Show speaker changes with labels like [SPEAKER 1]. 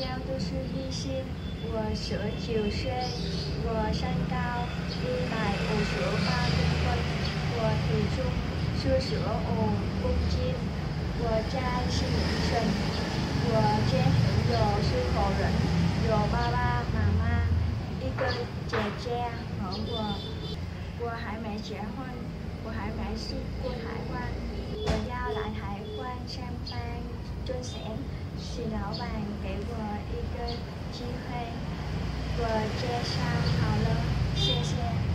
[SPEAKER 1] 校读书一心，我19岁，我身高158公分，我体重45公斤，我在新省，我家庭有4口人，有爸爸妈妈，一个姐姐和我。我还没结婚，我还没去过台湾，我要来台湾上班赚钱，是老板给我一个机会，我介绍好了，谢谢。